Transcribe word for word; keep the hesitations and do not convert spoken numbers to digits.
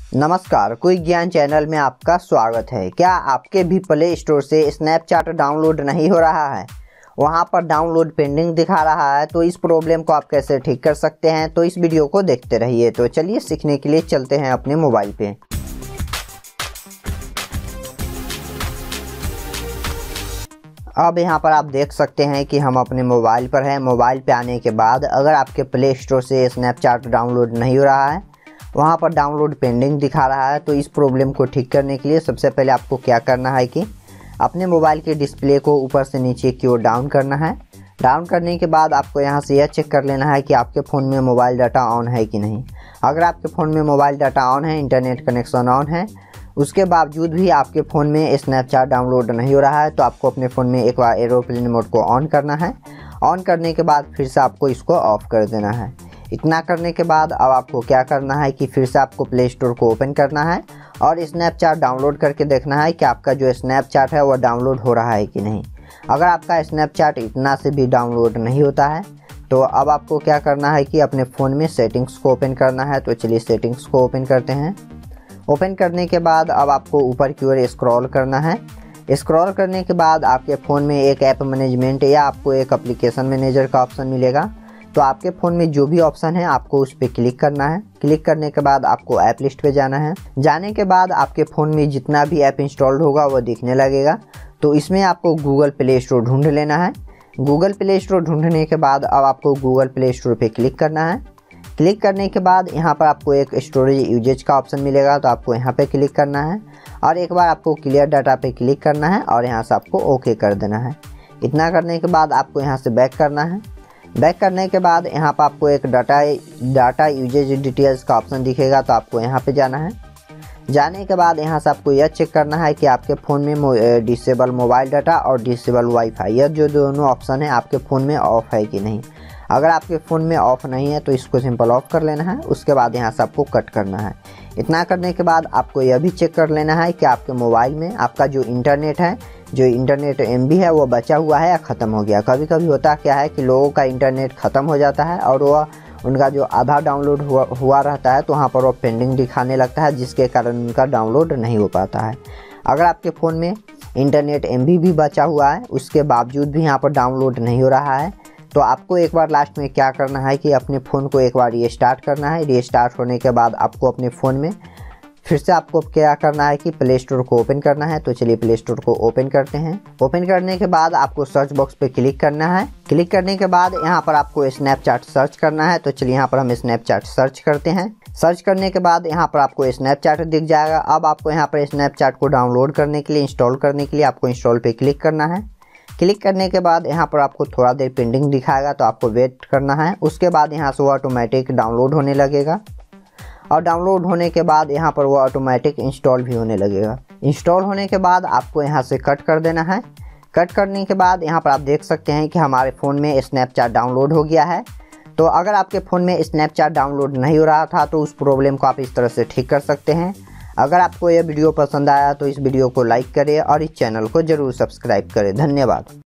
नमस्कार, क्विक ज्ञान चैनल में आपका स्वागत है। क्या आपके भी प्ले स्टोर से स्नैपचैट डाउनलोड नहीं हो रहा है, वहां पर डाउनलोड पेंडिंग दिखा रहा है, तो इस प्रॉब्लम को आप कैसे ठीक कर सकते हैं, तो इस वीडियो को देखते रहिए। तो चलिए सीखने के लिए चलते हैं अपने मोबाइल पे। अब यहाँ पर आप देख सकते हैं कि हम अपने मोबाइल पर हैं। मोबाइल पे आने के बाद अगर आपके प्ले स्टोर से स्नैपचैट डाउनलोड नहीं हो रहा है, वहाँ पर डाउनलोड पेंडिंग दिखा रहा है, तो इस प्रॉब्लम को ठीक करने के लिए सबसे पहले आपको क्या करना है कि अपने मोबाइल के डिस्प्ले को ऊपर से नीचे की ओर डाउन करना है। डाउन करने के बाद आपको यहाँ से यह चेक कर लेना है कि आपके फ़ोन में मोबाइल डाटा ऑन है कि नहीं। अगर आपके फ़ोन में मोबाइल डाटा ऑन है, इंटरनेट कनेक्शन ऑन है, उसके बावजूद भी आपके फ़ोन में स्नैपचैट डाउनलोड नहीं हो रहा है, तो आपको अपने फ़ोन में एक बार एरोप्लेन मोड को ऑन करना है। ऑन करने के बाद फिर से आपको इसको ऑफ़ कर देना है। इतना करने के बाद अब आपको क्या करना है कि फिर से आपको प्ले स्टोर को ओपन करना है और स्नैपचैट डाउनलोड करके देखना है कि आपका जो स्नैपचैट है वह डाउनलोड हो रहा है कि नहीं। अगर आपका स्नैपचैट इतना से भी डाउनलोड नहीं होता है, तो अब आपको क्या करना है कि अपने फ़ोन में सेटिंग्स को ओपन करना है। तो चलिए सेटिंग्स को ओपन करते हैं। ओपन करने के बाद अब आपको ऊपर की ओर स्क्रॉल करना है। स्क्रॉल करने के बाद आपके फ़ोन में एक ऐप मैनेजमेंट या आपको एक एप्लीकेशन मैनेजर का ऑप्शन मिलेगा। तो आपके फ़ोन में जो भी ऑप्शन है आपको उस पर क्लिक करना है। क्लिक करने के बाद आपको ऐप लिस्ट पे जाना है। जाने के बाद आपके फ़ोन में जितना भी ऐप इंस्टॉल्ड होगा वो दिखने लगेगा। तो इसमें आपको गूगल प्ले स्टोर ढूंढ लेना है। गूगल प्ले स्टोर ढूंढने के बाद अब आपको गूगल प्ले स्टोर पे क्लिक करना है। क्लिक करने के बाद यहाँ पर आपको एक स्टोरेज यूजेज का ऑप्शन मिलेगा, तो आपको यहाँ पे क्लिक करना है और एक बार आपको क्लियर डाटा पे क्लिक करना है और यहाँ से आपको ओके कर देना है। इतना करने के बाद आपको यहाँ से बैक करना है। बैक करने के बाद यहाँ पर आपको एक डाटा डाटा यूजेज डिटेल्स का ऑप्शन दिखेगा, तो आपको यहाँ पे जाना है। जाने के बाद यहाँ से आपको यह चेक करना है कि आपके फ़ोन में डिसेबल मोबाइल डाटा और डिसेबल वाईफाई, यह जो दोनों ऑप्शन है आपके फ़ोन में ऑफ है कि नहीं। अगर आपके फ़ोन में ऑफ़ नहीं है तो इसको सिंपल ऑफ कर लेना है। उसके बाद यहाँ से आपको कट करना है। इतना करने के बाद आपको यह भी चेक कर लेना है कि आपके मोबाइल में आपका जो इंटरनेट है, जो इंटरनेट एम बी है वो बचा हुआ है या ख़त्म हो गया। कभी कभी होता क्या है कि लोगों का इंटरनेट ख़त्म हो जाता है और वह उनका जो आधा डाउनलोड हुआ हुआ रहता है, तो वहाँ पर वो पेंडिंग दिखाने लगता है, जिसके कारण उनका डाउनलोड नहीं हो पाता है। अगर आपके फ़ोन में इंटरनेट एम बी भी बचा हुआ है, उसके बावजूद भी यहाँ पर डाउनलोड नहीं हो रहा है, तो आपको एक बार लास्ट में क्या करना है कि अपने फ़ोन को एक बार रीस्टार्ट करना है। रीस्टार्ट होने के बाद आपको अपने फ़ोन में फिर से आपको क्या करना है कि प्ले स्टोर को ओपन करना है। तो चलिए प्ले स्टोर को ओपन करते हैं। ओपन करने के बाद आपको सर्च बॉक्स पे क्लिक करना है। क्लिक करने के बाद यहाँ पर आपको स्नैपचैट सर्च करना है। तो चलिए यहाँ पर हम स्नैपचैट सर्च करते हैं। सर्च करने के बाद यहाँ पर आपको स्नैपचैट दिख जाएगा। अब आपको यहाँ पर स्नैपचैट को डाउनलोड करने के लिए, इंस्टॉल करने के लिए आपको इंस्टॉल पे क्लिक करना है। क्लिक करने के बाद यहाँ पर आपको थोड़ा देर पेंडिंग दिखाएगा, तो आपको वेट करना है। उसके बाद यहाँ से वो ऑटोमेटिक डाउनलोड होने लगेगा और डाउनलोड होने के बाद यहाँ पर वो ऑटोमेटिक इंस्टॉल भी होने लगेगा। इंस्टॉल होने के बाद आपको यहाँ से कट कर देना है। कट करने के बाद यहाँ पर आप देख सकते हैं कि हमारे फ़ोन में स्नैपचैट डाउनलोड हो गया है। तो अगर आपके फ़ोन में स्नैपचैट डाउनलोड नहीं हो रहा था, तो उस प्रॉब्लम को आप इस तरह से ठीक कर सकते हैं। अगर आपको यह वीडियो पसंद आया तो इस वीडियो को लाइक करें और इस चैनल को ज़रूर सब्सक्राइब करें। धन्यवाद।